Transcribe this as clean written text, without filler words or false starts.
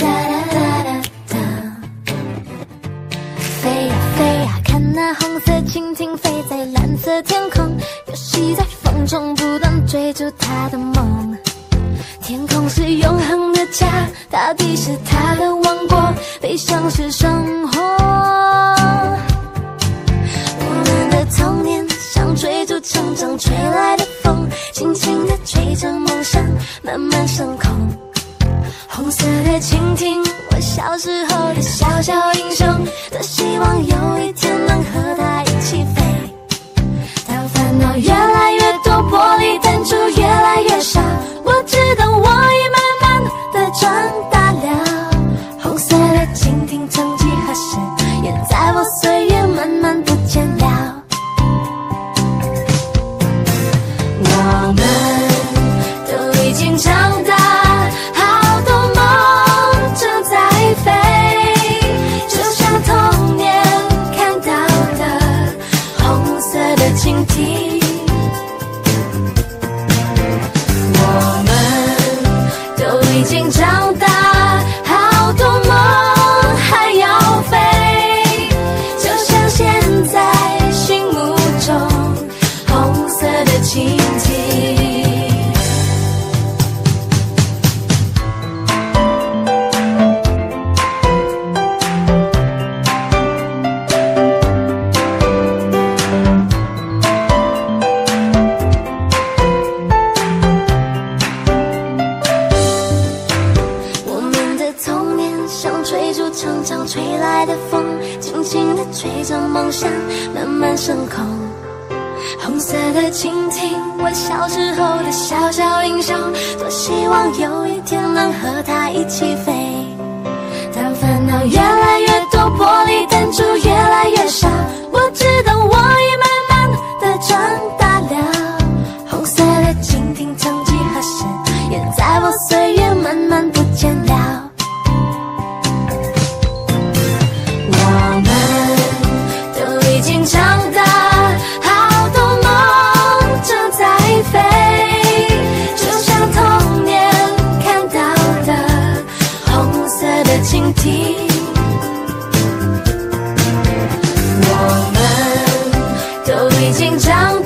飞呀飞呀，看那红色蜻蜓飞在蓝色天空，游戏在风中不断追逐它的梦。天空是永恒的家，大地是它的王国，飞翔是生活。我们的童年像追逐成长吹来的风，轻轻地吹着梦想慢慢升空。红色的蜻蜓，我小时候的小小英雄，多希望有一天能和它一起飞。当烦恼越来越多，玻璃弹珠越来越少，我知道我已慢慢的长大了。红色的蜻蜓，曾几何时也在我岁月慢慢不见了。我们都已经长大，好多梦正在飞，就像童年看到的红色的蜻蜓。我们都已经长大，好多梦还要飞，就像现在心目中红色的蜻蜓。追逐成长吹来的风，轻轻地吹着梦想慢慢升空。红色的蜻蜓，我小时候的小小英雄，多希望有一天能和它一起飞。当烦恼越来越多，玻璃弹珠越来越少，我知道我已慢慢的长大了。红色的蜻蜓，曾几何时也在我岁月慢慢不见了。已经长大，好多梦正在飞，就像童年看到的红色的蜻蜓。我们都已经长大。